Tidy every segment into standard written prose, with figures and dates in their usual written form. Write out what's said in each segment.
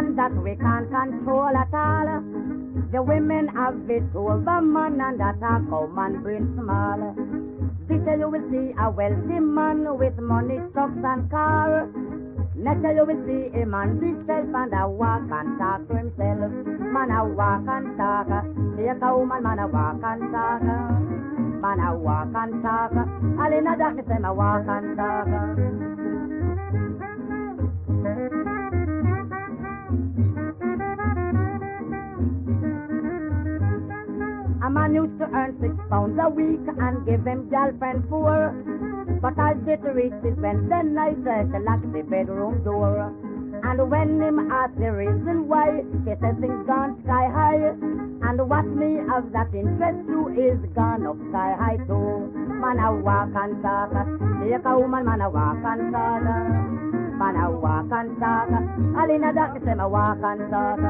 man that we can't control at all. The women have it over man, and that a cow man brain small. This year you will see a wealthy man with money, trucks and car. Next year you will see a man this shelf and a walk and talk to himself. Man a walk and talk. See a cow man a walk and talk. Man a walk and talk. All in a darkness them a walk and talk. A man used to earn £6 a week and give him girlfriend 4. But as it reaches Wednesday night, she locked the bedroom door. And when him asked the reason why, she said things gone sky high. And what me have that interest you is gone up sky high too. Man a walk and talk, see a woman, man a walk and talk. Man a walk and talk, all in a darkness them a walk and talk.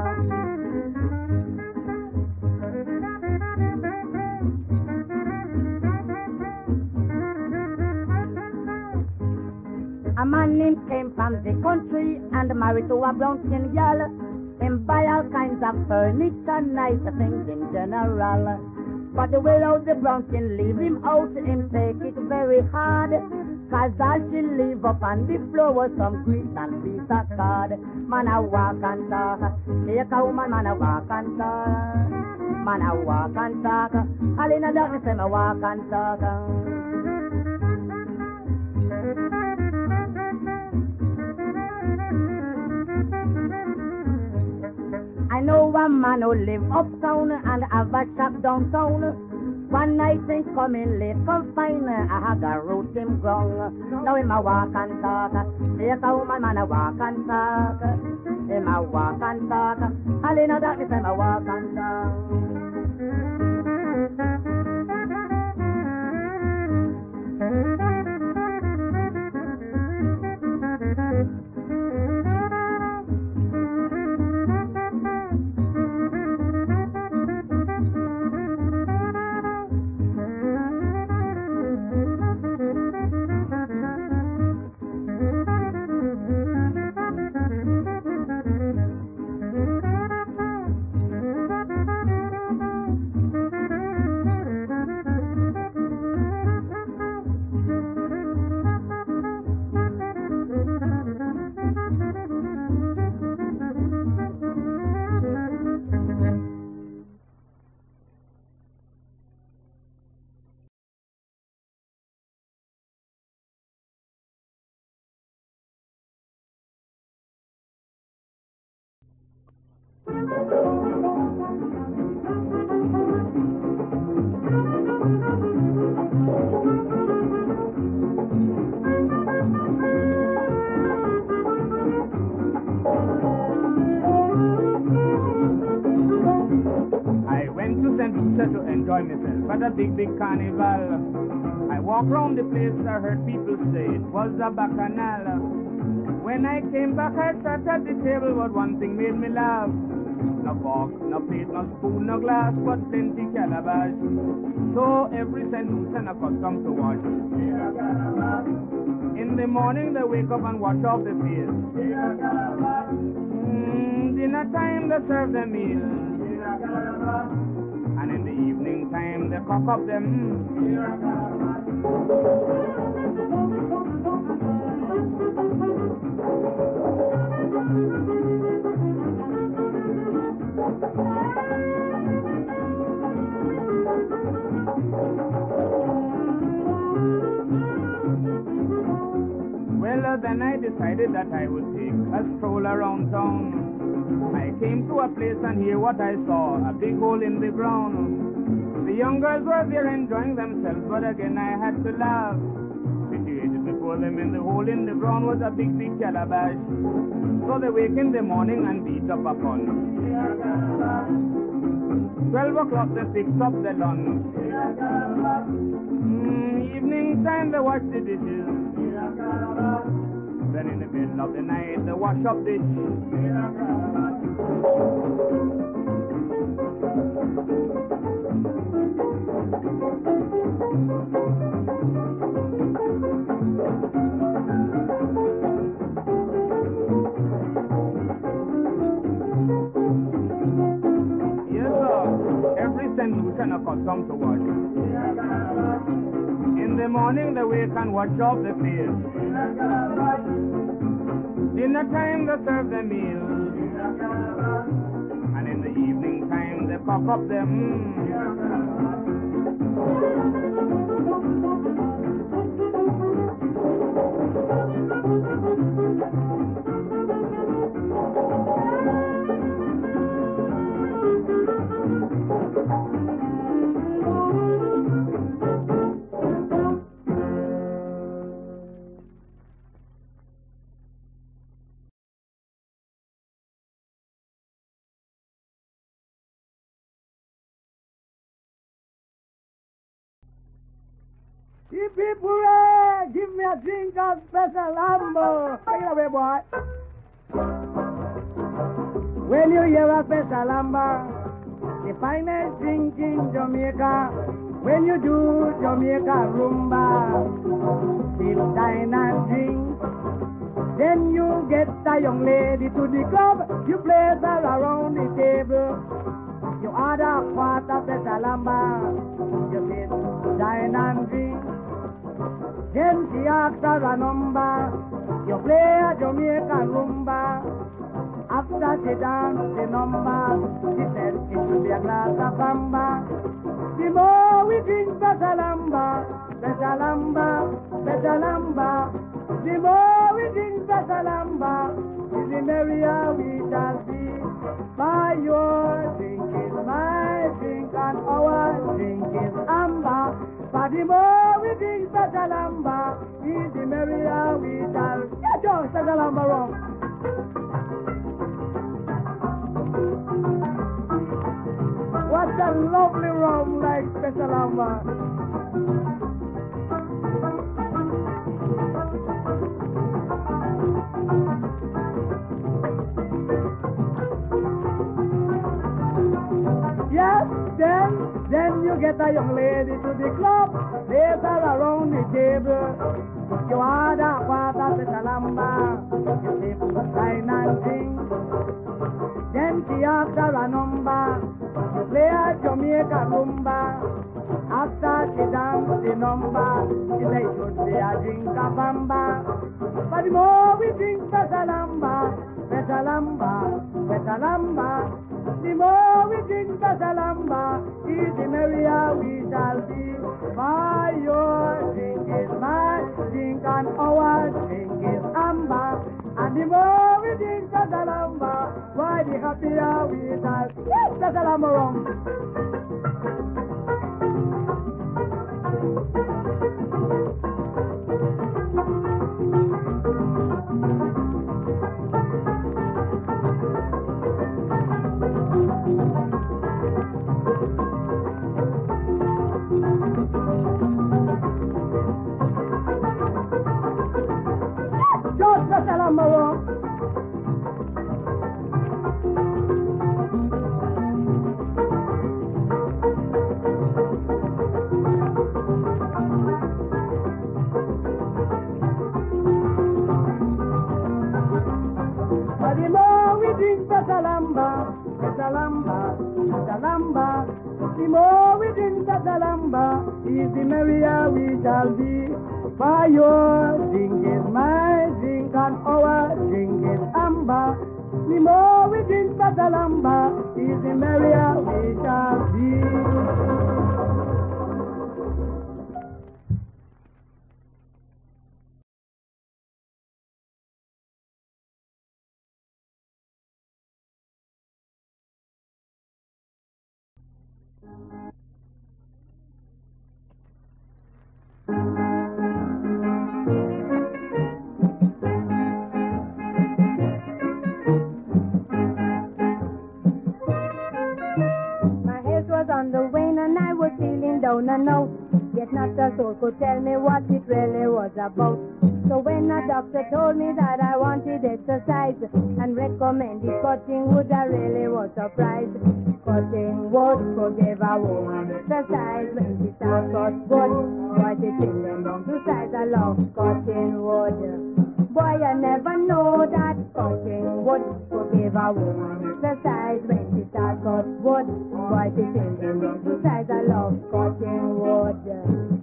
A man named came from the country and married to a brown skin girl. Him buy all kinds of furniture, nice things in general. But the way out the brown skin leave him out, him take it very hard. Cause all she leave up on the floor was some grease and piece of card. Man a walk and talk, see a woman, man a walk and talk. Man a walk and talk, all in the darkness them a walk and talk. I know a man who live uptown and have a shop downtown. One night he come in late confined, I had a root him ground. Now him a walk and talk, see a woman, man a walk and talk. Him a walk and talk, all in the darkness him a walk and talk. To enjoy myself at a big carnival. I walked round the place, I heard people say it was a bacchanal. When I came back, I sat at the table, but one thing made me laugh. No fork, no plate, no spoon, no glass, but plenty calabash. So every St. Lucian accustomed to wash. In the morning they wake up and wash off the face. Dinner time they serve the meals. And in the evening time, they cock up them. Well, then I decided that I would take a stroll around town. I came to a place and here what I saw, a big hole in the ground. The young girls were there enjoying themselves, but again I had to laugh. Situated before them in the hole in the ground was a big calabash. So they wake in the morning and beat up a punch. 12 o'clock they fix up the lunch. Evening time they wash the dishes. Then in the middle of the night they wash up dish. St. Lucian accustomed to watch. In the morning they wake and wash off the place. Dinner time they serve their meals, and in the evening time they cock up them. Hip hip hooray! Give me a drink of special amber. Take it away, boy. When you hear a special amber, the finest drink in Jamaica. When you do Jamaica rumba, sit, dine and drink. Then you get a young lady to the club. You place her around the table. You order a quart of special amber. You sit, dine and drink. Then she asks her a number. You play a Jamaican rumba. After she danced the number, she said it should be a glass of amber. The more we drink special amber, special amber, special amber. The more we drink special amber, the merrier we shall be. By your drink is my drink and our drink is amber. But the more we drink special amber, the merrier we shall be. Get your special amber rum. What's that lovely rum like special amber? Yes, then you get a young lady to the club, place her around the table. You order a quart of special amber, you sip, dine and drink. Then she asks her a number, you play a Jamaican rumba. After she danced the number, she said it should be a drink of amber. But the more we drink special amber, special amber, special amber. The more we drink special amber, the merrier we shall be. My your drink is my drink and our drink is amber. And the more we drink special amber, why the happier we shall be. Yes, special amber rum. The more we drink special amber, the merrier we shall be. For your drink is my drink and our drink is amber. The more we drink special amber, the merrier we shall be. On the wane and I was feeling down and out, yet not a soul could tell me what it really was about. So when a doctor told me that I wanted exercise and recommended cutting wood, I really was surprised. Cutting wood could give a woman exercise. When she starts cut wood, why she trim them down to size. I love cutting wood. Boy, I never know that cutting wood could give a woman exercise when she start cut wood. Boy, she changing into size. I love cutting wood.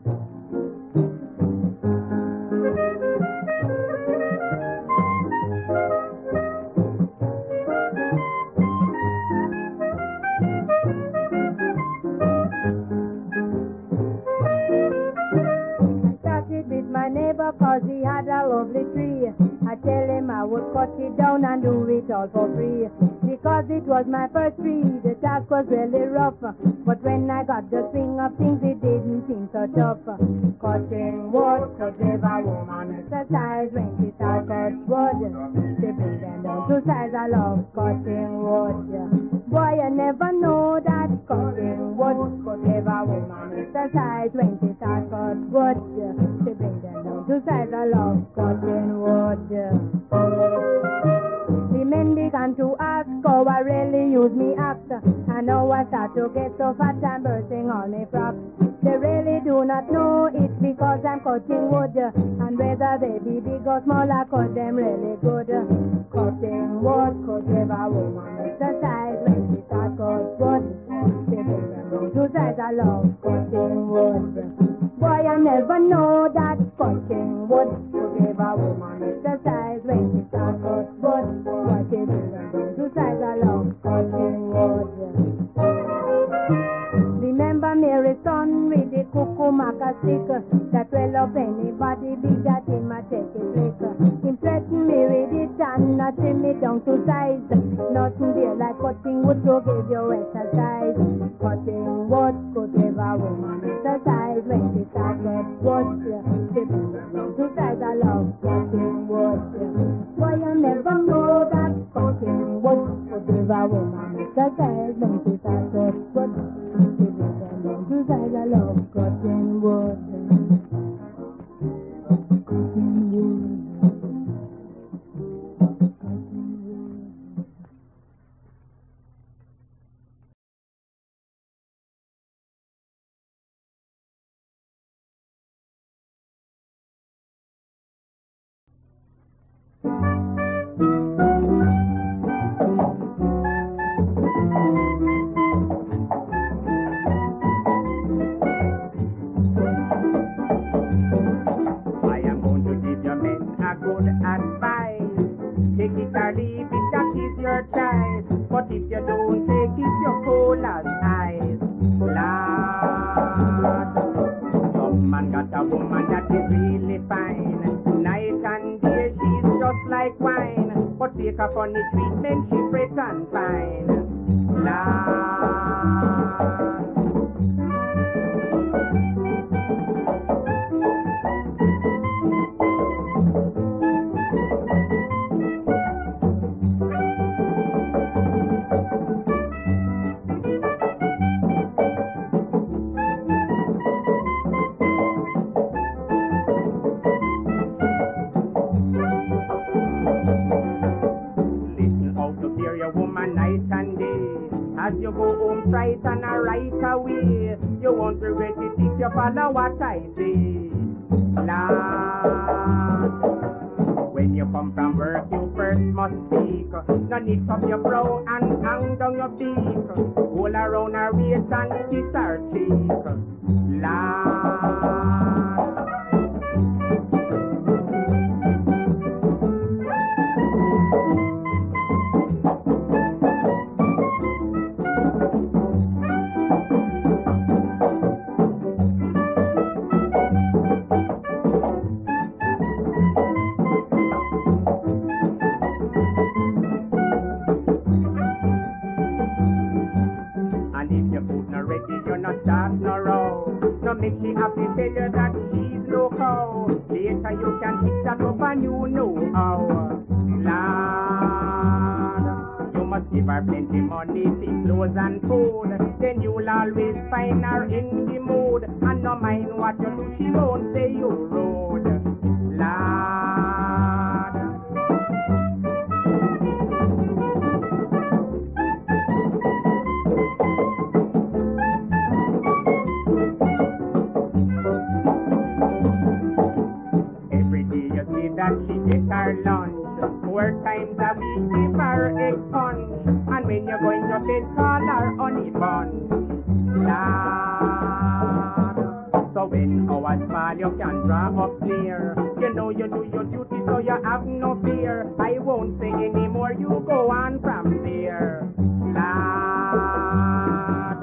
Cause he had a lovely tree. I tell him I would cut it down and do it all for free. Because it was my first tree, the task was really rough. But when I got the swing of things, it didn't seem so tough. Cutting wood could give a woman exercise when she starts cut wood. She bring them down to size. I love cutting wood. Boy, I never know that cutting wood could give a woman exercise when she starts cut wood. She bring them down to size. I love cutting wood. The men began to ask how I really use me axe. And now I start to get so fat I'm bursting all my frocks. They really do not know it's because I'm cutting wood. And whether they be big or small, I cut them really good. Cutting wood could give a woman exercise when she starts cut wood. She bring them down to size. I love cutting wood. Boy, I never know that cutting wood could give a woman exercise when she starts cut wood. Boy, she bring them down to size. I love cutting wood. Remember Mary's son with the cuckoo maca stick that well up anybody big that him a take it lick. Him threaten me with it and not trim me down to size. Nothing there like cutting wood to give you exercise. Cutting wood could give a woman exercise when she starts cut wood. She bring them down to size. I love cutting wood. Boy, I never know that cutting wood could give a woman exercise when she starts cut wood. She bring them down to size. I love cutting wood. Cutting wood. Take it or leave it, that is your choice. But if you don't take it, you're cold as ice. Lord, some man got a woman that is really fine. Night and day she's just like wine. But take her funny treatment, she fret and fine. Lord. As you go home, try it and right away. You won't regret it if you follow what I say. Lord, when you come from work, you first must speak. No need up your brow and hang down your beak. Hold around her waist and kiss her cheek. Lord. Make she happy, tell her that she's no cow. Later you can fix that up and you know how. Lord, you must give her plenty money, clothes and food. Then you'll always find her in the mood. And no mind what you do, she won't say you rude. Lord. That she get her her lunch. 4 times a week give her egg punch. And when you're going to bed, call her honey bun. Lord. So when our smile you can draw up near, you know you do your duty so you have no fear. I won't say anymore, you go on from there. Lord.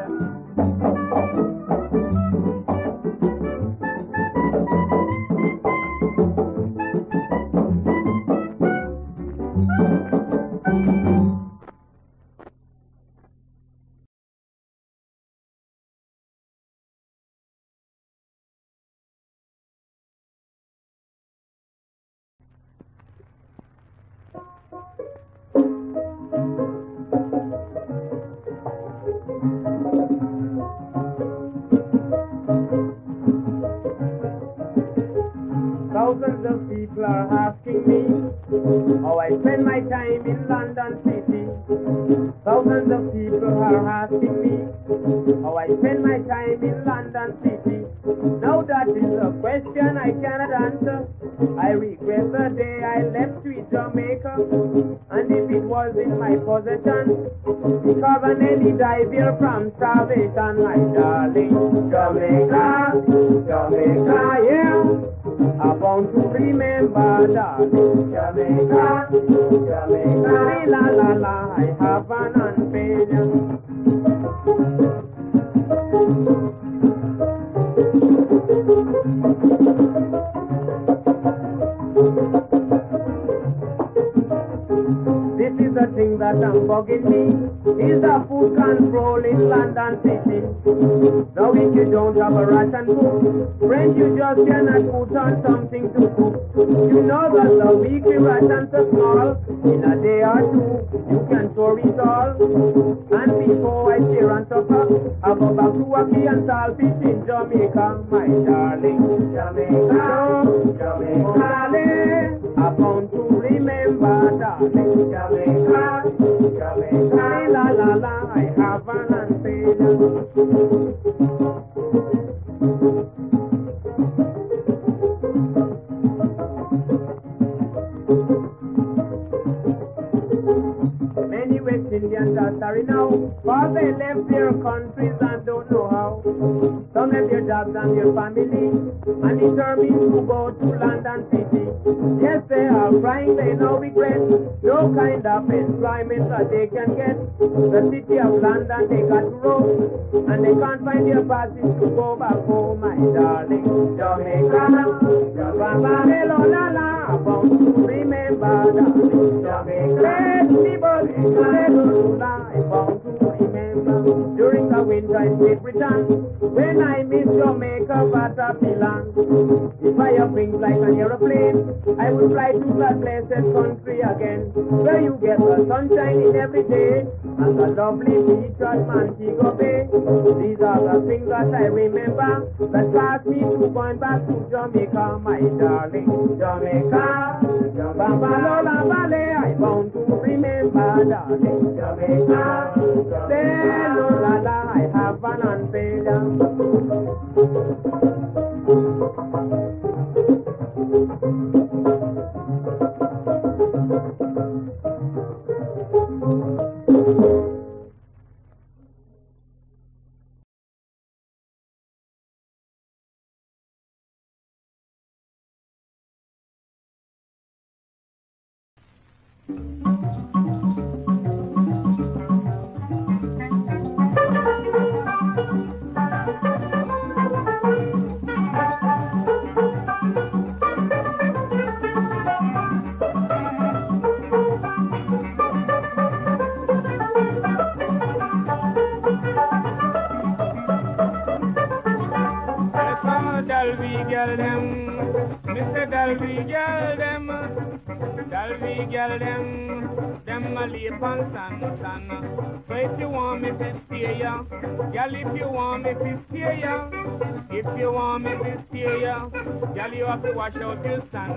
Thousands of people are asking me how I spend my time in London City. Thousands of people are asking me how I spend my time in London City. Now that is a question I cannot answer. I regret the day I left sweet Jamaica. And if it was in my possession, because I nearly died here from starvation, my darling. Jamaica, Jamaica, yeah. I want to remember, darling. Jamaica, Jamaica, la la la, I have an unfailure. This is the thing that I'm bugging me, is the food control in London City. Now if you don't have a ration book, friend, you just cannot put on something to cook. You know that the weekly rations are small, in a day or two, you can store it all. And before I share and supper, I go back to a key and saltfish in Jamaica, my darling. Jamaica, Jamaica, darling, I want to remember, darling. Jamaica, Jamaica, la la la, I have an unfailure. Many West Indians are sorry now, for they left their countries and don't know how. Some left their jobs and their family, and determined to go to London City. Yes, they are crying, they no regret, no kind of employment that they can get. The city of London, they got to roam, and they can't find their passes to go back home, my darling. Jamaica, Jamaica, hello, la la, I want to remember, darling. Jamaica, let me bother, hello, la, I want to remember. During the winter in Great Britain, when I miss Jamaica, but a Milan. If I have wings like an aeroplane, I will fly to that blessed country again, where you get the sunshine in every day, and the lovely beach at Montego Bay. These are the things that I remember, that caused me to going back to Jamaica, my darling. Jamaica, Jamaica, Lola Valley, I want to remember, darling. Jamaica, Lola la, I have an unfailure. Them a lay on sun. So if you want me to stay ya, girl, if you want me to stay ya, if you want me to stay ya, girl, you have to wash out your sun.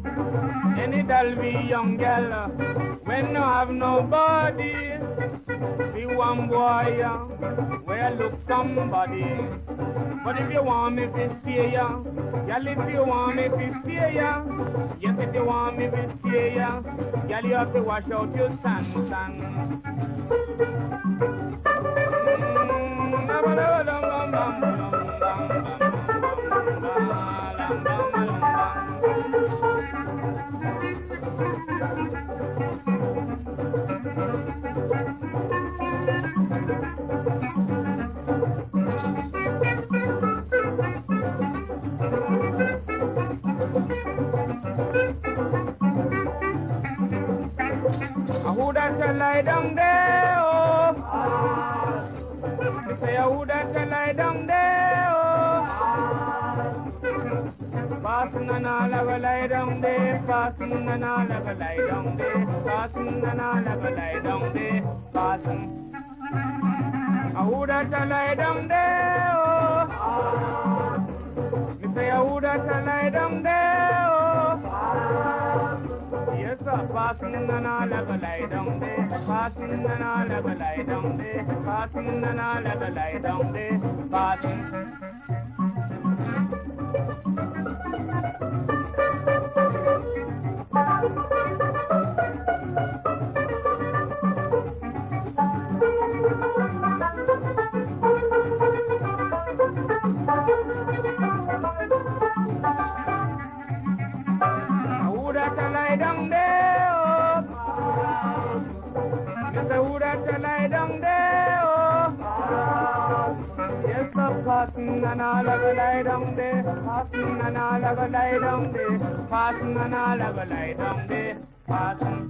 Any doll be young girl, when no have nobody, See one boy, where look somebody. But if you want me to stay ya, girl, if you want me to stay ya, yes, if you want me to stay ya, girl, you have to wash out your sun. Who that you lie down there, oh? You say who that you lie down there, oh? Passing and all of a lie down there, passing and all of a lie down there, passing and all of a lie down there, passing. Who that you lie down there, oh? You say who that you lie down there, oh? Yes, sir, passing and all of a lie down there, passing and all of a lie down there, passing and all of a lie down there, passing. Passing and all of a lie down there, passing and all of a lie down there, passing and all of a lie down there, passing.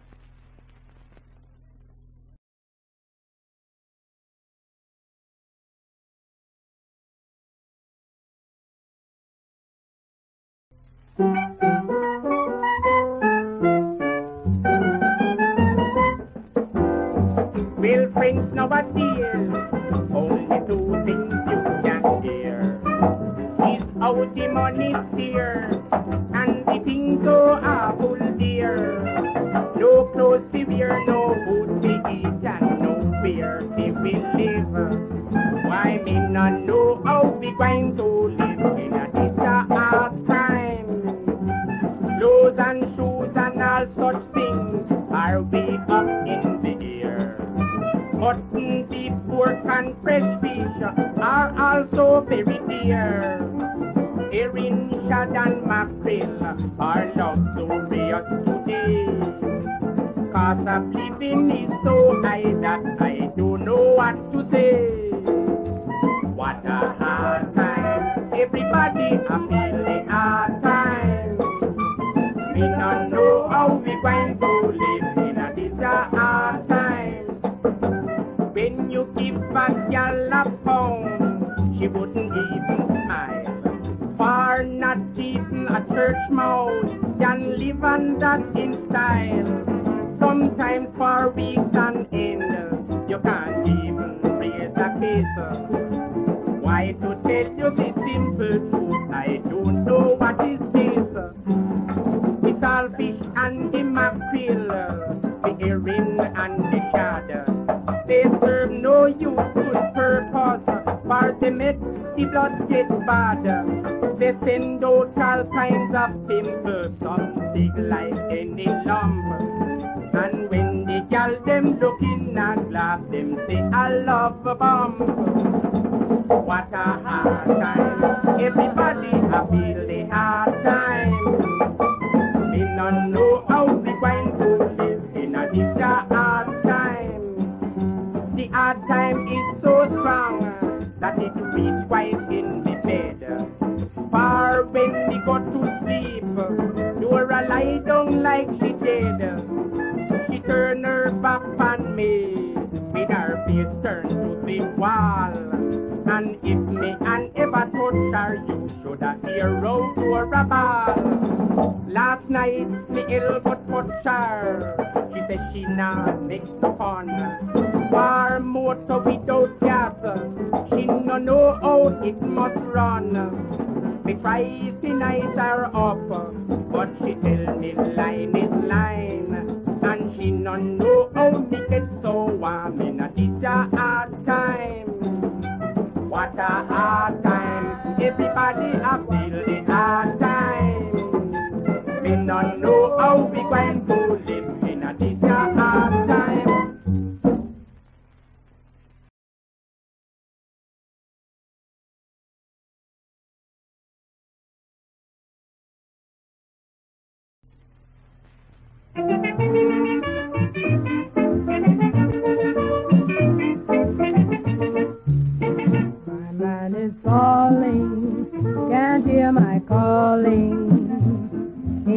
Well, friends, nowadays, only two things you can hear is how the money steers and the things so awful dear. No clothes to wear, no food to eat, and nowhere to we live. Why me not know how we going to live in this hard time? Clothes and shoes and all such things are way up in the air. Mutton, beef, pork, and fresh fish are also very dear. Herring, shad, and mackerel are luxurious today. Cost of living is so high that I don't know what to say. What a hard time, everybody I feel the hard time. We don't know how we going to live in this hard time. When you give a girl a pound, she wouldn't even smile. For not even a church mouse can live on that in style. Sometimes for weeks on end, you can't even raise a case. Why to tell you the simple truth, I don't know what is this. The saltfish and the mackerel, the herring and the shad, they serve no useful purpose, for they make the blood get bad. They send out all kinds of pimples, some big like any lump. And when the gal them look in a glass, them say, I love a bomb. What a hard time, everybody I feel the hard time. We don't know how we going to live in this hard time. The hard time is so strong that it reach quite in the bed. For when we go to sleep, Dora lie down like she dead. She turn her back on me, with her face turned to the wall. And if me and ever touch her, you should have hear out or a ball. Last night, me elbow touch her. She said she not make fun. For motor without gas, she no know how it must run. Me try to nice her up, but she tell me line is line. And she no know how me get so warm in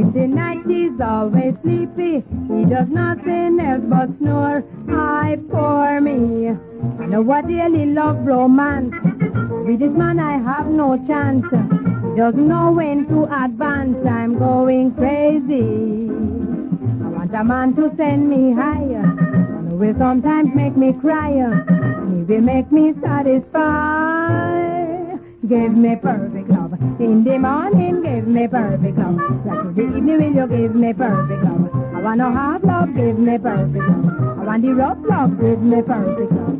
In the night he's always sleepy. He does nothing else but snore. I poor me. I know what really love romance. With this man I have no chance. He doesn't know when to advance. I'm going crazy. I want a man to send me higher. And he will sometimes make me cry. And he will make me satisfied. Give me perfect love. In the morning, give me perfect love. Like in the evening, will you give me perfect love? I want no hard love, give me perfect love. I want the rough love, give me perfect love.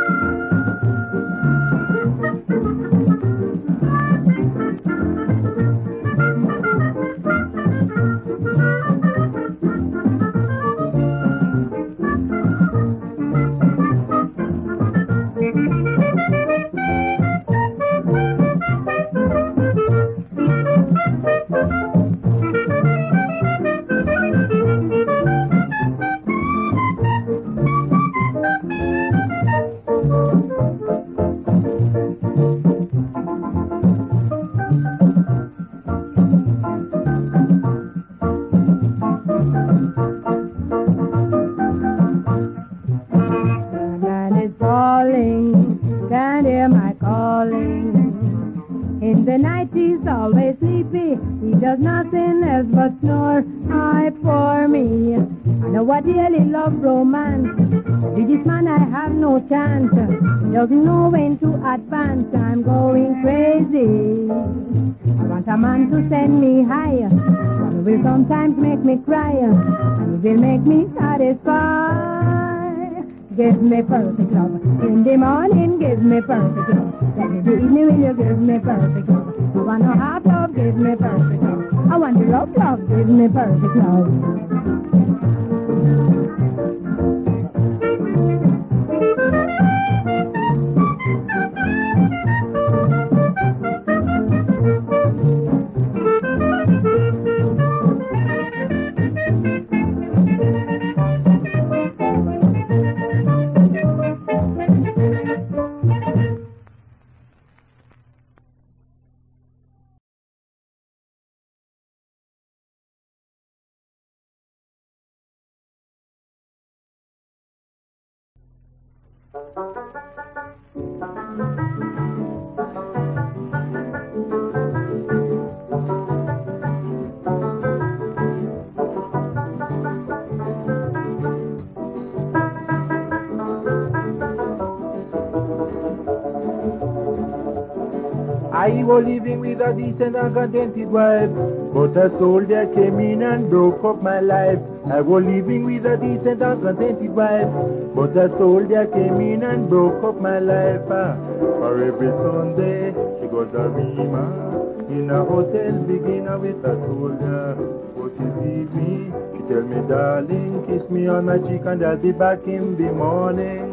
Can't hear my calling. In the night he's always sleepy. He does nothing else but snore. I poor me. I know what really love romance. With this man I have no chance. He doesn't know when to advance. I'm going crazy. I want a man to send me higher. One will sometimes make me cry. And will make me satisfied. Give me perfect love. In the morning, give me perfect love. Then in the evening, will you give me perfect love? I want no hard love, give me perfect love. I want the rough love, give me perfect love. I was living with a decent and contented wife, but a soldier came in and broke up my life. I was living with a decent and contented wife, but a soldier came in and broke up my life. For every Sunday she goes a Rima in a hotel, beginning with a soldier. But she leave me, she tell me, darling, kiss me on my cheek and I'll be back in the morning.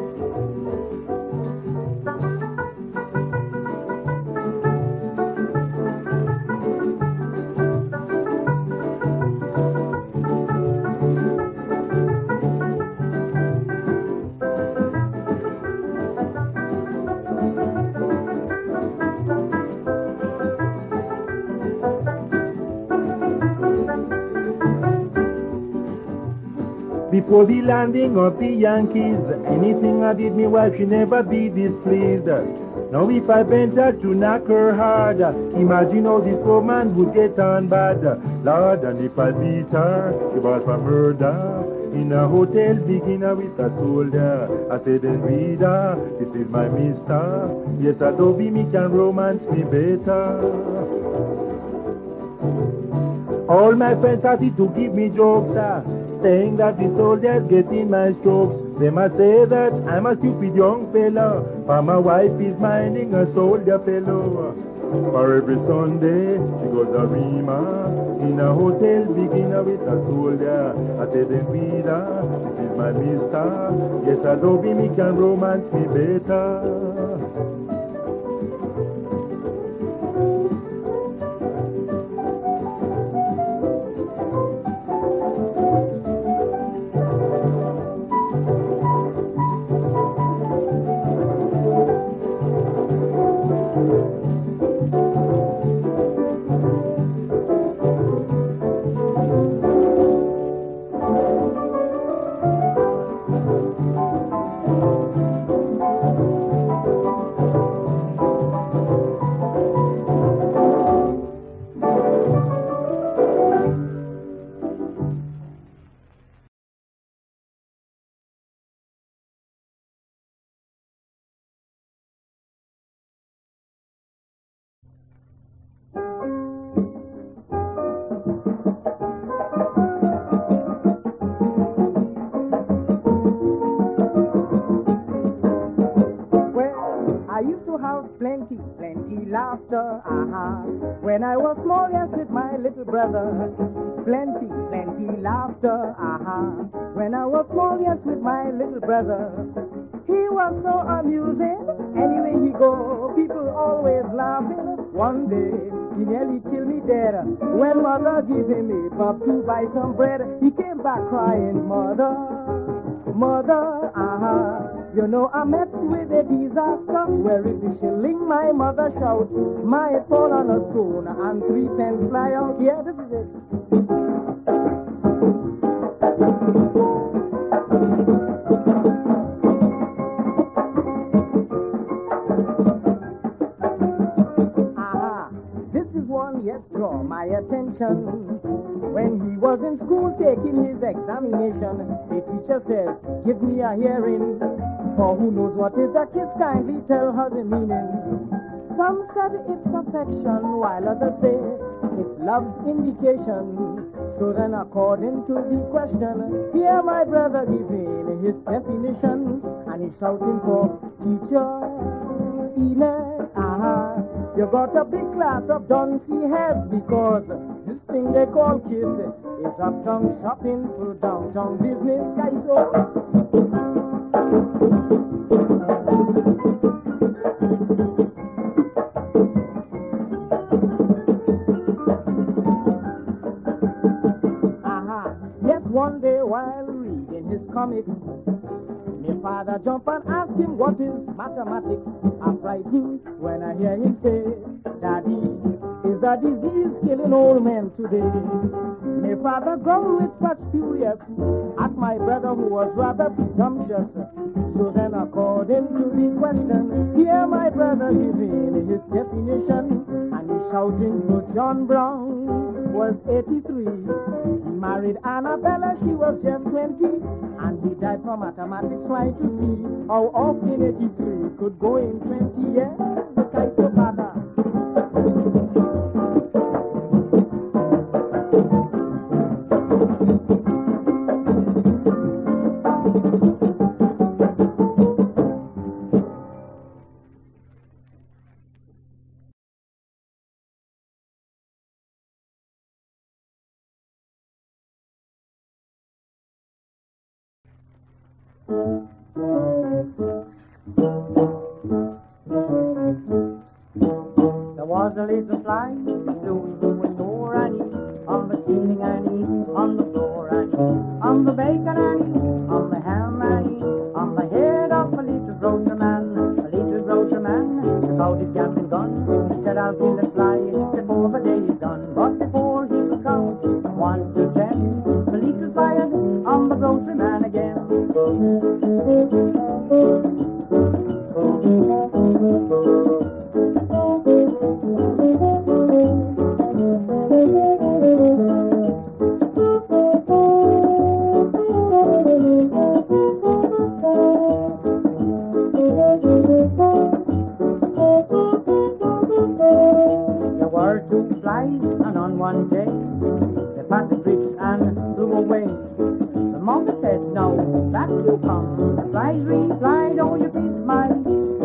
Before the landing of the Yankees, anything I did, me wife, she never be displeased. Now if I bent her to knock her hard, imagine how this woman would get on bad. Lord, and if I beat her, she was for murder. In a hotel, beginning with a soldier. I said, then reader, this is my mister. Yes, Adobe, me can romance me better. All my friends started to give me jokes, saying that the soldiers get in my strokes. They must say that I'm a stupid young fella, but my wife is minding a soldier fellow. For every Sunday she goes a Rima in a hotel, beginning with a soldier. I said, then Vida, this is my mister. Yes, Adobe, me can romance me better. When I was small, yes, with my little brother, plenty, plenty laughter, When I was small, yes, with my little brother, he was so amusing. Anyway he go, people always laughing. One day, he nearly killed me dead. When mother gave him a bob to buy some bread, he came back crying, mother, mother, you know I met with a disaster. Where is the shilling? My mother shout. Might fall on a stone and 3 pence fly out. Yeah, this is it. This is one, yes, draw my attention. When he was in school taking his examination, the teacher says, give me a hearing. For who knows what is a kiss, kindly tell her the meaning. Some said it's affection, while others say it's love's indication. So then according to the question, here my brother giving his definition. And he's shouting for teacher Enes, you got a big class of duncy heads, because this thing they call kiss is uptown shopping for downtown business, guys. Yes, one day while reading his comics, my father jump and ask him what is mathematics. I'm frightened when I hear him say, Daddy, is a disease killing old men today. My father growled with such furious at my brother who was rather presumptuous. So then according to the question, here my brother giving his definition. And he's shouting for John Brown was 83. He married Annabella, she was just 20. And he died from mathematics trying to see how often 83 could go in 20 years. The kite's so bad. There was a little fly flew to a store, Annie, on the ceiling, Annie, on the floor, Annie, on the bacon, Annie, on the ham, Annie, on the head of a little grocer man. A little grocer man took out his gatling gun. He said, I'll kill the fly before the day is done. But before he could count 1 to 10, the little fired on the grocery man again. There were 2 flies, and on one day they parted bricks and flew away. The mother said, now back you come. The flies replied, oh, you please smile.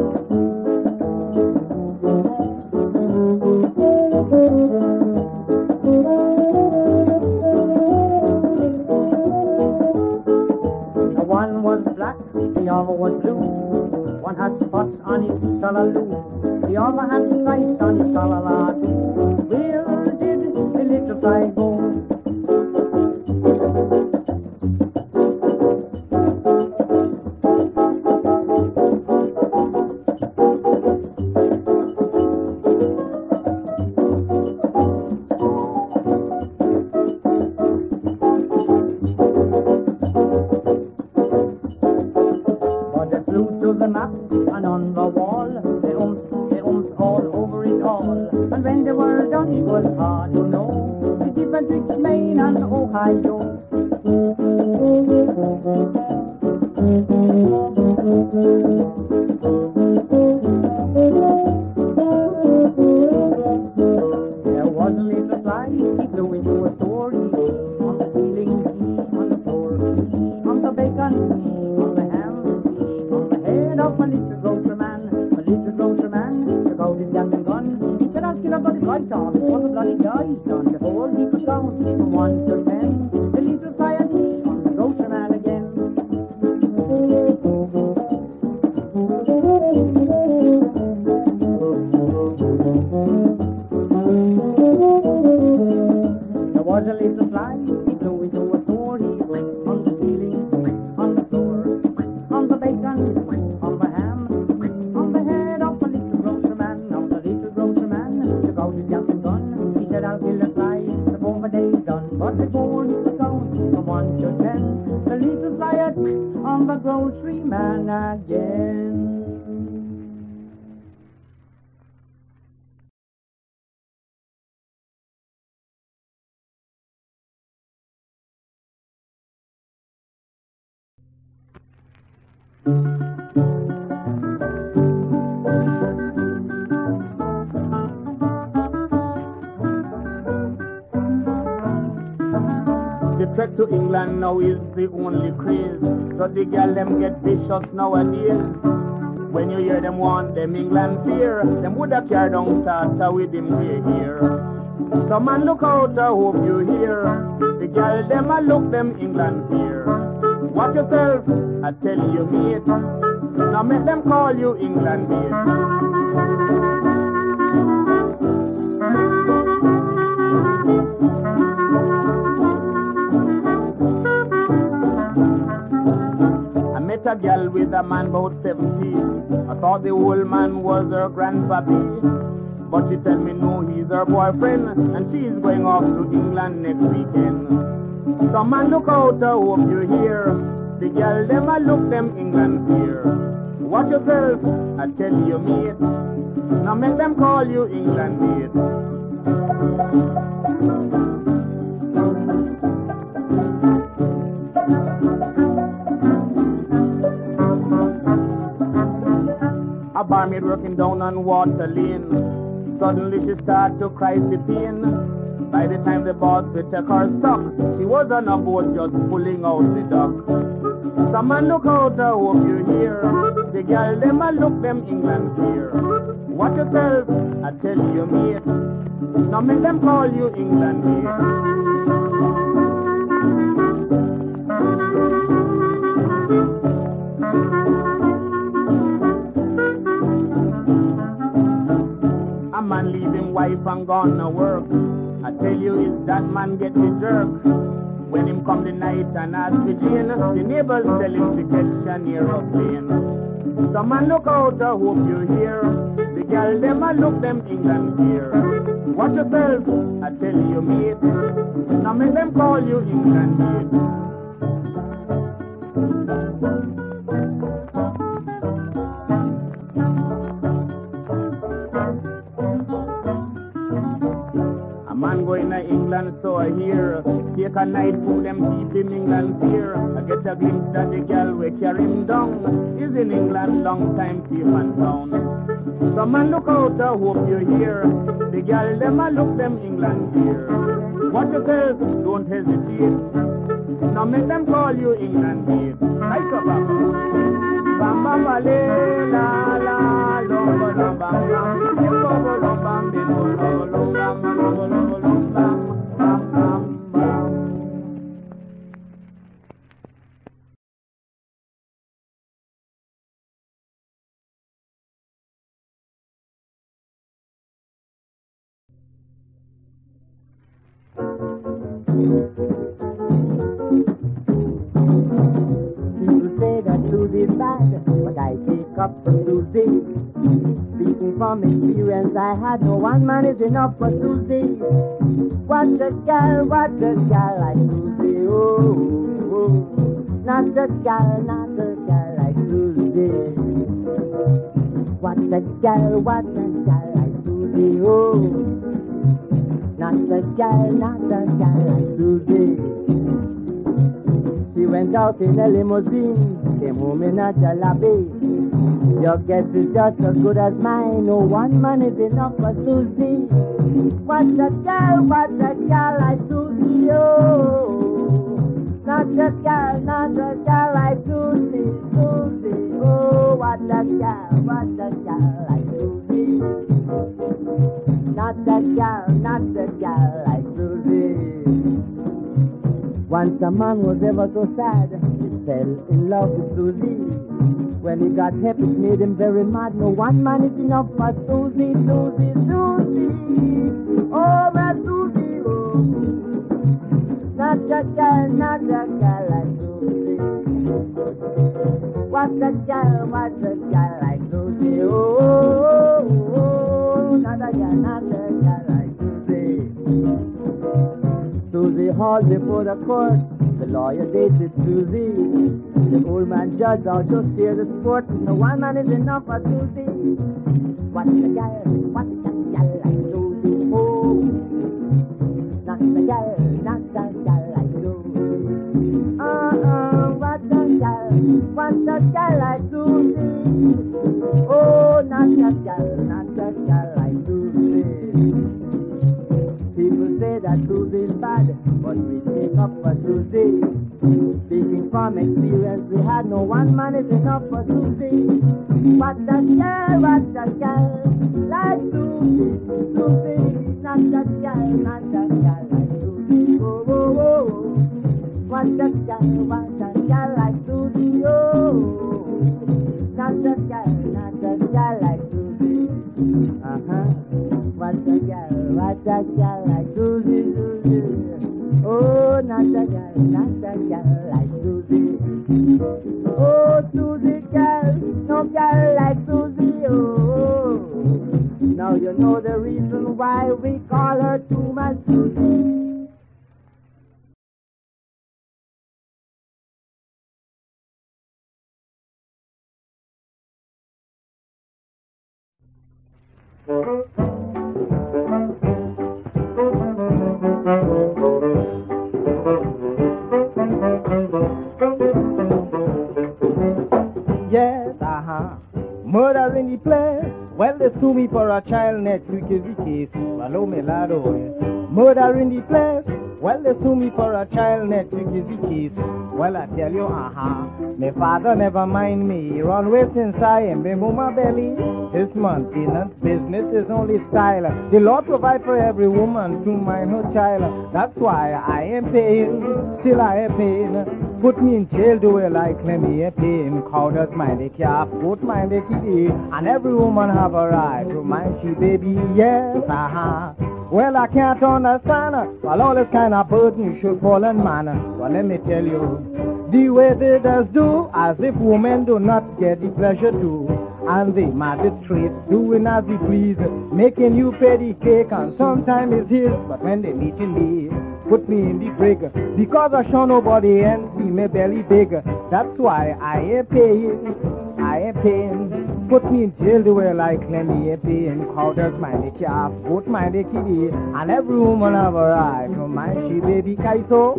The one was black, the other was blue. One had spots on his collar-loo, the other had stripes on his collar too. Where did the little fly go? The map and on the wall, they umped all over it all. And when they were done, it was hard to know the difference between Maine and Ohio. There was a little fly, he flew into a story, on the ceiling, on the floor, on the bacon, on the ham, on the head of a little grocer man. A little grocer man took out his gun. He said, I'll kill a bloody right off. count from 1 to 10. The little fire dish on the groceryman again. There was a little fly, he flew into a store, he went on the ceiling, on the floor, on the bacon, on the ham, on the head of the little grocerman, of the little grocerman. Took out his jumping gun, he said, I'll kill a fly before my day's done. But before he could count from 1 to 10, the little fly had on the grocery man again. The trek to England now is the only craze, so the girl them get vicious nowadays. When you hear them want them England fear, them woulda carried down Tata with them grey hair. So man look out, I hope you hear. The girl them a look them England fear. Watch yourself, I tell you mate. Now make them call you England mate. Met a girl with a man about 70. I thought the old man was her grandpappy, but she tell me no, he's her boyfriend, and she's going off to England next weekend. Some man look out, I hope you hear. The girl them a look them England fear. Watch yourself, I tell you mate. Now make them call you England mate. A barmaid working down on Water Lane. Suddenly she start to cry the pain. By the time the boss would take her stock, she was on a boat just pulling out the dock. Some man look out, I hope you hear. The girl them a look them England fear. Watch yourself, I tell you mate. Now make them call you England mate. A man leave him wife and gone to work. I tell you, is that man get the jerk? When him come the night and ask for Jane, the neighbors tell him to catch an aeroplane. Some man look out, I hope you hear. The girl them a look them England fear. Watch yourself, I tell you mate. Now make them call you England mate. Man going to England, so I hear. Take a night food, them keep him England fear. I get a glimpse that the girl we carry him down is in England, long time safe and sound. So man look out, I hope you hear. The girl them a look them England fear. Watch yourself, don't hesitate. Now make them call you England mate. Nice up, Papa. Bam bam ba le la la lo lo lo bam bam. Lo lo lo bam lo lo lo bam lo lo lo bam bam bam bam. People say that blues is bad, but I take up the Tuesday. Speaking from experience, I had no one man is enough for Tuesday. What a girl like Tuesday, oh, oh. Not a girl like Tuesday. What a girl like Tuesday, oh. Not a girl like Tuesday. She went out in a limousine, came home in a jalopy. Your guess is just as good as mine. No one man is enough for Susie. What a girl like Susie, oh. Not a girl like Susie, Susie, oh. What a girl like Susie. Not a girl like Susie. Once a man was ever so sad, he fell in love with Susie. When he got hip, it made him very mad. No one man is enough for Susie, Susie, Susie. Oh, my Susie, oh. Not a girl like Susie. What's a girl like Susie? Oh, oh, oh. Not a girl like Susie. Susie hauled before the court. The lawyer dated Susie. The old man judge also share the sport. No one man is enough for Susie. What's a girl like Susie? Oh, not a girl like Susie. What's a girl like Susie? Oh, not a girl like Susie. People say that Susie's bad, but we make up for Susie. Speaking from experience, we had no one man is enough for Susie. What a girl like Susie, Susie. Not a girl like Susie. Oh, oh, oh. What a girl like Susie. Oh, not a girl like Susie. What a girl like Susie, Susie. Oh, not a girl like Susie. Oh, Susie girl, no girl like Susie. Oh, now you know the reason why we call her too much Susie. Yes, murder in the place. Well, they sue me for a child next week is the case. Follow me, lad, oh. Murder in the place. Well, they sue me for a child next week is the case. Well, I tell you, my father never mind me. Run away since I am been my belly. This maintenance business is only style. The Lord provide for every woman to mind her child. That's why I am paying, still I am paying. Put me in jail, do it like let me a pain. Cow does mind the calf, goat mind the kitty. And every woman have a right to mind she baby, yes, Well, I can't understand while all this kind of burden should fall on man. Well, let me tell you, the way they does do, as if women do not get the pleasure too. And the magistrate doing as he please, making you pay the cake and sometimes it's his. But when they meeting me, put me in the brig, because I show nobody and see me belly big. That's why I ain't paying. Put me in jail the way like let me paying. Cow does mind the calf, goat mind the kitty, and every woman have a right to mind she baby kaiso.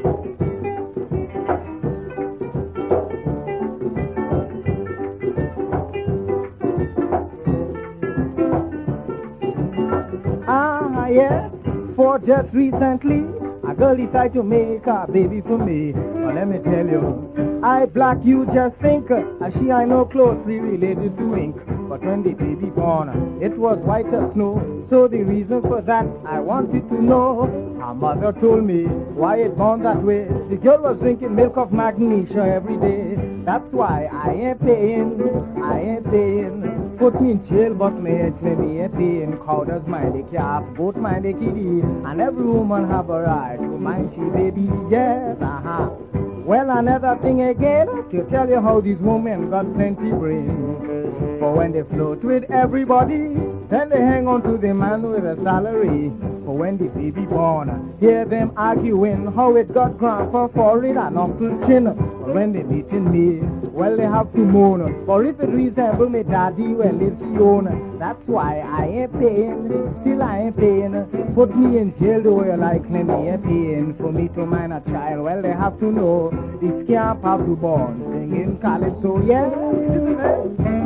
Yes, for just recently, a girl decided to make a baby for me. But let me tell you, I black you just think, and she I know closely related to ink. But when the baby born, it was white as snow. So the reason for that, I wanted to know. Her mother told me why it born that way. The girl was drinking milk of magnesia every day. That's why I ain't paying. Put me in jail, but me head claim me a pain. Cow does mind the calf, goat mind the kitty, and every woman have a right to mind she baby, yes, Well, another thing again, to tell you how these women got plenty brain. For when they float with everybody, then they hang on to the man with a salary. For when the baby born, hear them arguing how it got grandpa for it and Uncle Chin. But when they meeting me, well, they have to moan. For if it resemble me daddy, well, it's the owner. That's why I ain't paying, still I ain't paying. Put me in jail, the way like let me a paying. For me to mind a child, well, they have to know. The scamp have to born, singing calypso, yeah, isn't it?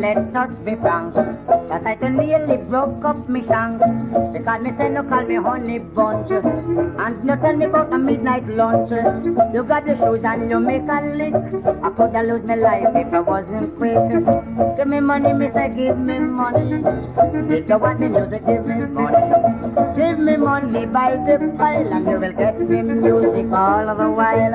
let us be frank. That I done nearly broke up me shank. Because me say no call me honey bunch. And no tell me about a midnight lunch. You got the shoes and you make a lick. I coulda lose my life if I wasn't quick. Give me money, me say give me money. If you want the music, give me money. Give me money by the pile and you will get me music all the while.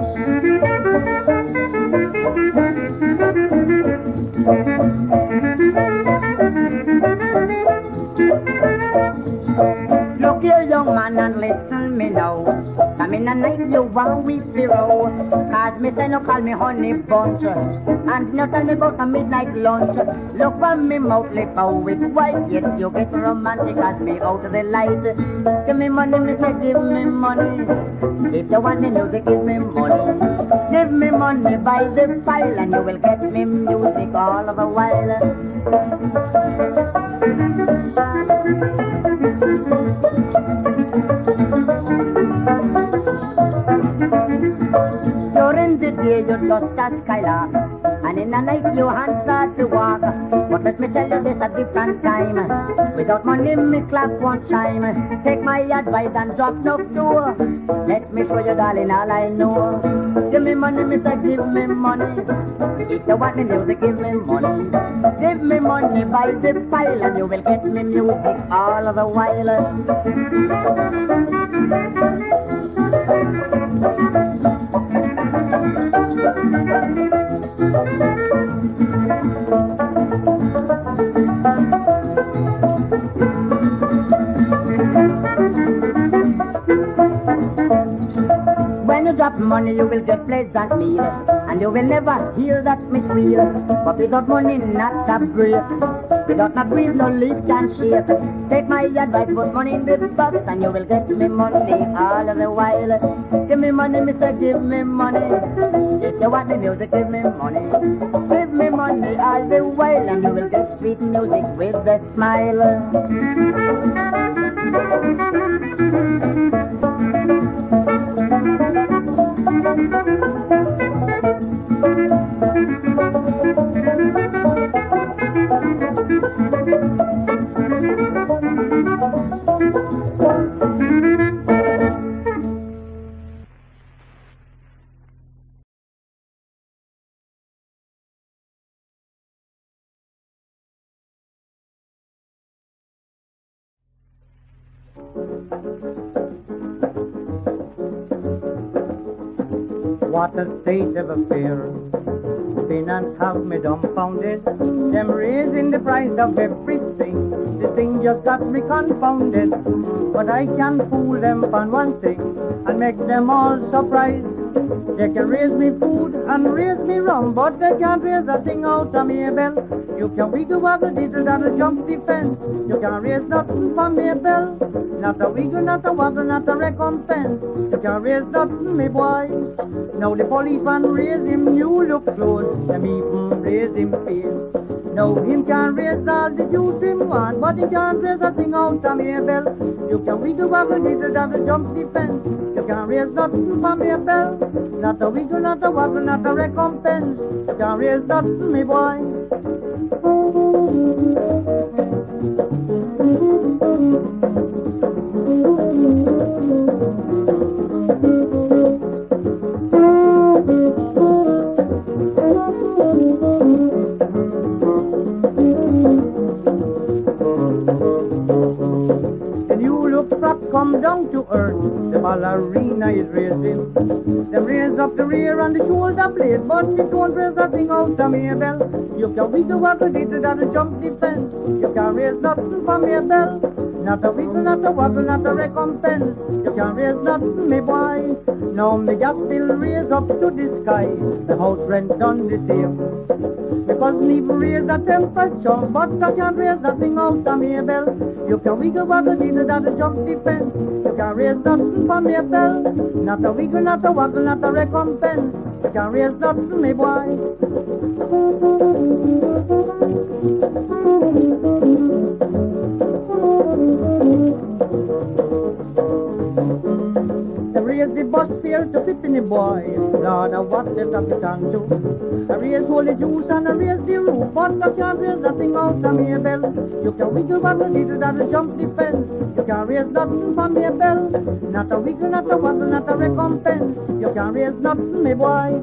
Look here, young man, and listen me now. Come in the night, you want we row. Cause me say no call me honey bunch. And no tell me about a midnight lunch. Look from me mouth lip out with white. Yet you get romantic as me out of the light. Give me money, me say give me money. If you want the music, give me money. Give me money by the pile and you will get me music all the while. During the day you just a skylark, and in the night you hands start to walk. But let me tell you this a different time. Without money me clock won't chime. Take my advice and drop no door. Let me show you darling all I know. Give me money, me say give me money. If you want me music, give me money. Give me money by the pile and you will get me music all the while. When you drop money, you will get pleasant meal, and you will never hear that me squeal. But without money, not a break. Without no breeze, no leaf can shake. Take my advice, put money in the box, and you will get me money all the while. Give me money, mister, give me money. If you want the music, give me money. Give me money all the while, and you will get sweet music with a smile. What a state of affairs. Finance have me dumbfounded. Them raising the price of everything. This thing just got me confounded. But I can fool them on one thing and make them all surprised. They can raise me food and raise me rum, but they can't raise a thing out of me, bell. You can wiggle waggle diddle daddle jump the fence. You can't raise nothing from me, bell. Not a wiggle, not a waggle, not a recompense. You can't raise nothing, me boy. Now the policeman raise him, you look close. Them even raise him pale. Now him can raise all the dues him want, but he can't raise a thing out of me, bell. You can wiggle waggle diddle daddle jump the fence. You can't raise nothing from me, bell. Not a wiggle, not a waggle, not a recompense. You can't raise nothing, me boy. Come down to earth, the ballerina is raising. Them raise up the rear and the shoulder blade, but it won't raise a thing out of me, bell. You can wiggle waggle diddle daddle jump the fence. You can raise nothing from me, bell. Not a wiggle, not a waggle, not a recompense. You can raise nothing, me boy. Now me gas bill raise up to the sky. The house rent done the same. Because me raise the temperature, but I can't raise nothing out of me, bell. You can wiggle waggle diddle daddle jump the fence. You can raise nothing from me, bell. Not a wiggle, not a waggle, not a recompense. You can raise nothing, me boy. raise the bus fare to 50 boy. Lord, what them got me done to? I raise holy juice and I raise the roof, but I can't raise nothing out of me bell. You can wiggle but the needle that'll jump the fence. You can't raise nothing from me bell. Not a wiggle, not a waggle, not a recompense. You can't raise nothing, me boy.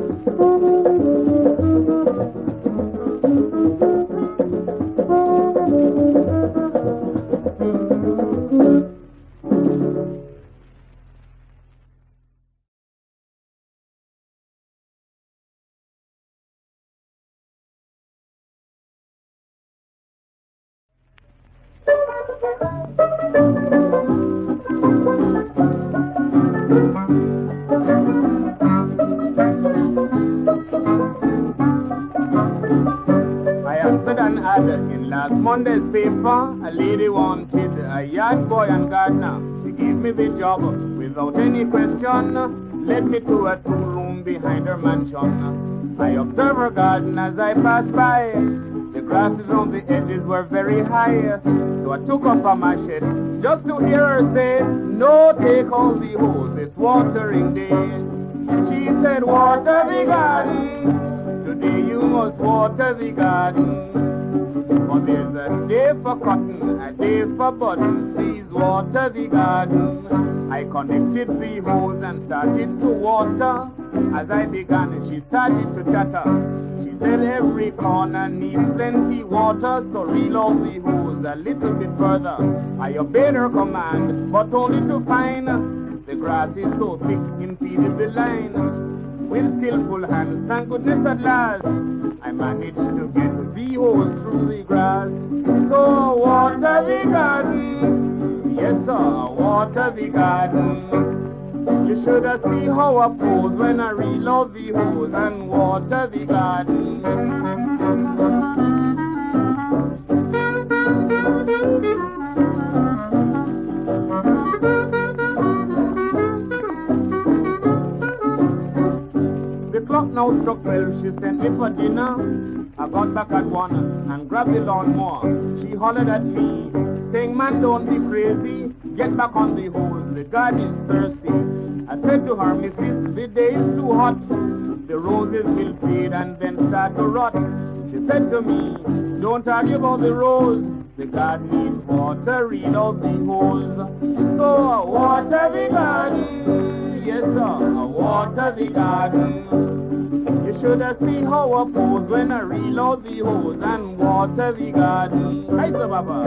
In last Monday's paper, a lady wanted a yard boy and gardener. She gave me the job without any question, led me to a 2-room behind her mansion. I observed her garden as I passed by. The grasses on the edges were very high, so I took up a machete just to hear her say, "No, take all the hose, it's watering day." She said, "Water the garden, today you must water the garden. For there's a day for cotton, a day for button, please water the garden." I connected the hose and started to water. As I began, she started to chatter. She said every corner needs plenty water, so reel off the hose a little bit further. I obeyed her command, but only to find the grass is so thick impeded the line. With skillful hands, thank goodness at last, I managed to get the hose through the grass. So water the garden, yes sir, water the garden. You should have seen how I pose when I reload the hose and water the garden. The clock now struck 12, she sent me for dinner. I got back at 1 and grabbed the lawnmower. She hollered at me, saying, "Man, don't be crazy, get back on the hose, the garden is thirsty." I said to her, "Missus, the day is too hot, the roses will fade and then start to rot." She said to me, "Don't argue about the rose, the garden needs water, read out the hose." So water the garden, yes sir, water the garden. You should have seen how I pose when I reload the hose and water the garden. Right, sir, Baba.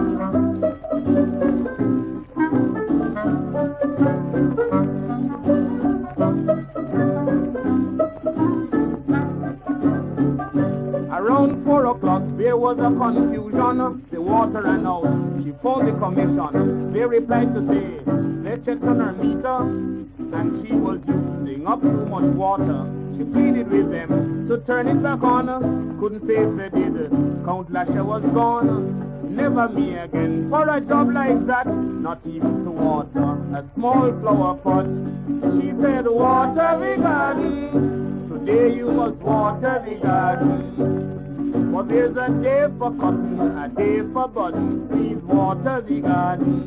Around 4 o'clock, there was a confusion. The water ran out. She phoned the commission. They replied to say they checked on her meter and she was using up too much water. She pleaded with them to turn it back on. Couldn't say if they did. Count Lasher was gone. Never me again for a job like that. Not even to water a small flower pot. She said, "Water the garden, today you must water the garden. For there's a day for cotton, a day for button, please water the garden."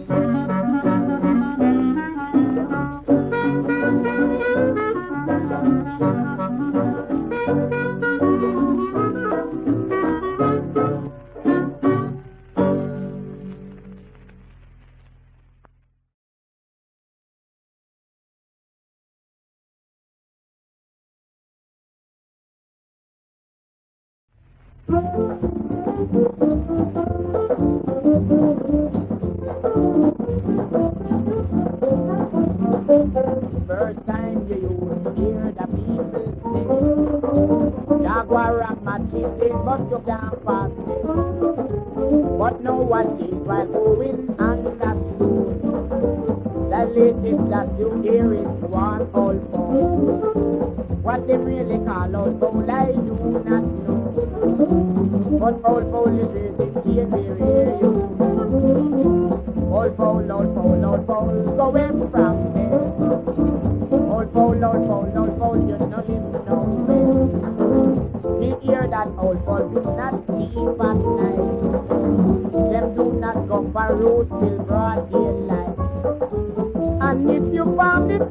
First time you used to hear the people sing, Jaguar and Matilda, but you can't pass it. But nowadays while going understood, the latest that you hear is one old phone. What they really call old phone, I do not know. But old phone is really hear you. Old phone, going from there. Old phone, you know him nowhere. You hear that old phone do not sleep at night. Them do not go for roads till broad daylight. And if you found it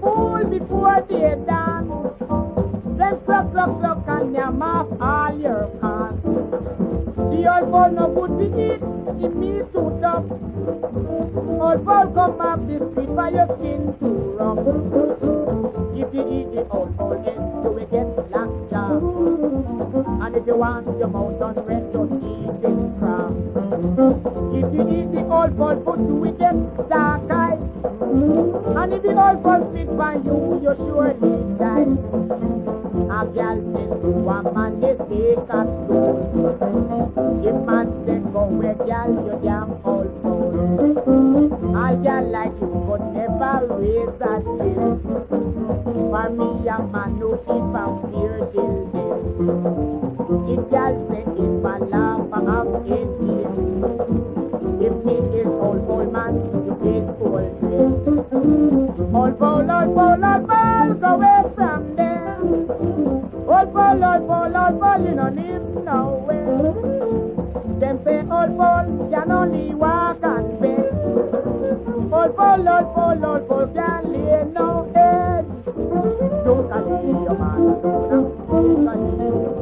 ball come off the street by your skin too rough. If you eat the old ball, then you will get lockjaw. And if you want your mouth on red, just eat this crab. If you eat the old ball food, you will get dark eyes. And if the old ball spit by you, you surely die. A girl says to a man, they take a stone. If man said, go away, girl, you damn old fool. A girl like you could never raise a chill. For me, a man who keep a fear till this. If girl said, if a laugh of it is. If he is old man, you is old dress. Old bowl, go away from there. Old ball, you don't need nowhere. Them say old ball can only walk and beg. Old ball can lay no egg. Don't call your man, don't call you.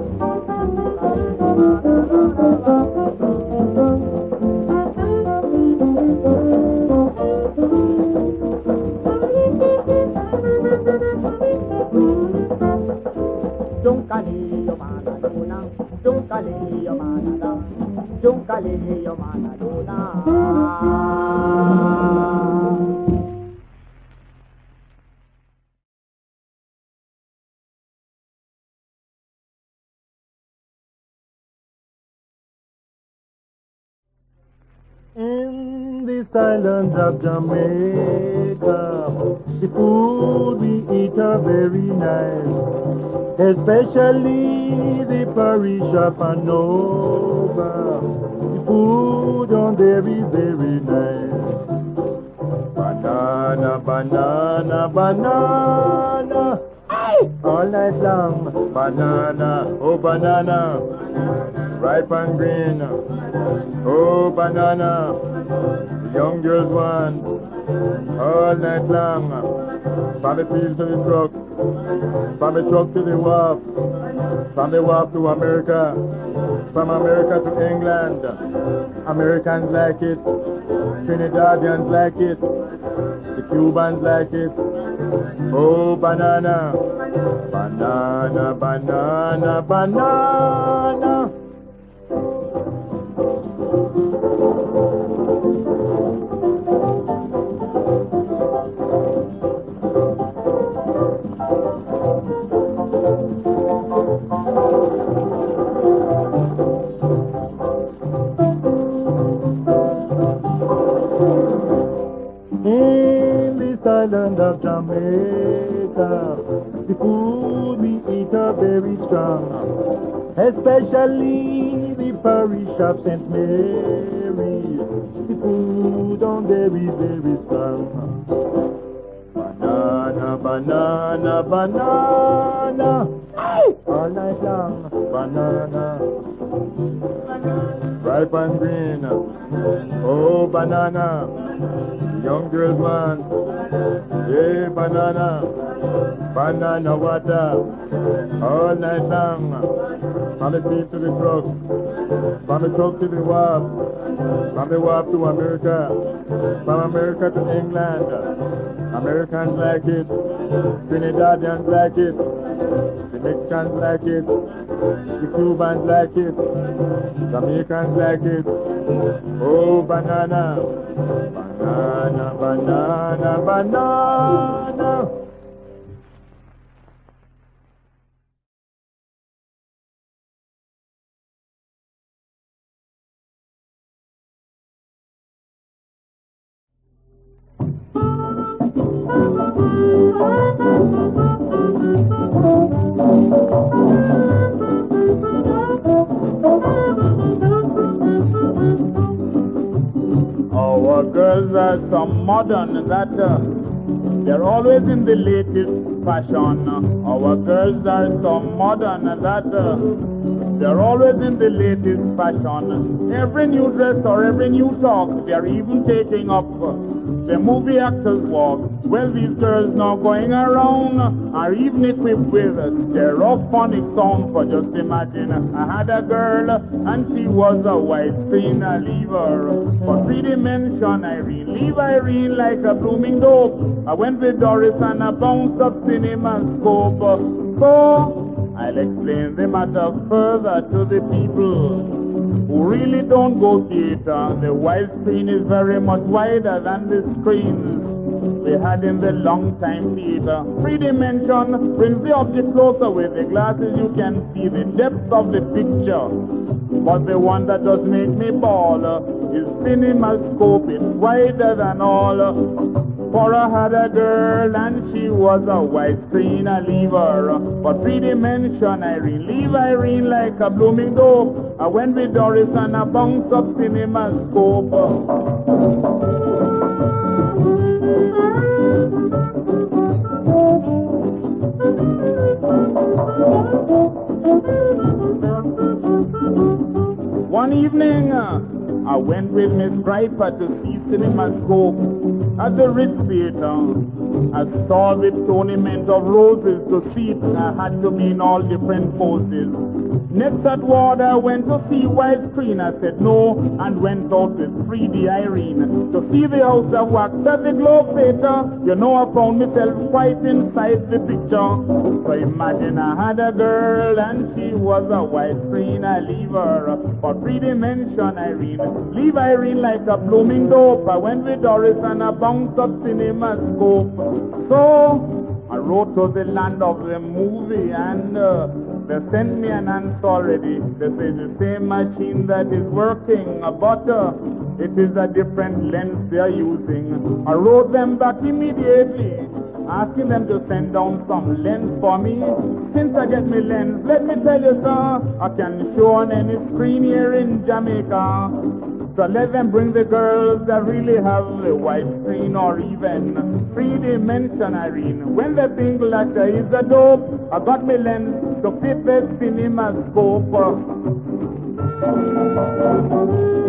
Junkaleo manaluna, Junkaleo manala, Junkaleo manaluna. In this island of Jamaica, the food we eat are very nice. Especially the parish of Hanover. The food on there is very nice. Banana, banana, banana. All night long. Banana, oh banana. Ripe and green. Oh banana. The young girls want. All night long. From the field to the truck. From the truck to the wharf. From the wharf to America. From America to England. Americans like it. Trinidadians like it. The Cubans like it. Oh, banana. Banana, banana, banana. In this island of Jamaica, the food we eat are very strong, especially the parish of St. Mary. The food on there is very strong. Banana, banana, banana. All night long, banana. Ripe and green. Oh, banana. Young girls want. Hey, banana. Banana water. All night long. From the field to the truck. From the truck to the wharf. From the wharf to America. From America to England. Americans like it. Trinidadians like it. The Mexicans like it. The Cubans like it. Jamaicans like it. Oh, banana. Banana, banana, banana. Our girls are so modern that they're always in the latest fashion. Our girls are so modern that they're always in the latest fashion. Every new dress or every new talk, they're even taking up the movie actors walk. Well, these girls now going around are even equipped with a stereophonic sound. For just imagine, I had a girl and she was a widescreen lever. For 3 dimension, Irene, leave Irene like a blooming dope. I went with Doris and a bounce up cinema scope. So I'll explain the matter further to the people who really don't go theater. The widescreen is very much wider than the screens we had in the long time theater. 3 dimension brings the object closer. With the glasses you can see the depth of the picture. But the one that does make me bawl is CinemaScope. It's wider than all. For I had a girl and she was a widescreen lever. For 3 dimension, Irene, leave Irene like a blooming dope. I went with Doris and a bounce up CinemaScope. One evening, I went with Miss Griper to see CinemaScope at the Ritz Theater. I saw the tournament of roses. To see it, I had to be in all different poses. Next at Ward, I went to see widescreen. I said no and went out with 3D Irene to see the House of Wax at the Globe Theater. You know, I found myself quite inside the picture. So imagine I had a girl and she was a widescreen lever. For 3 dimension, Irene, leave Irene like a blooming dope. I went with Doris and a bounce up CinemaScope. So I wrote to the land of the movie and they sent me an answer already. They say the same machine that is working, but it is a different lens they are using. I wrote them back immediately, asking them to send down some lens for me. Since I get me lens, let me tell you, sir, I can show on any screen here in Jamaica. So let them bring the girls that really have a widescreen or even 3 dimension, Irene. When they think like is a dope, I got me lens to fit the CinemaScope.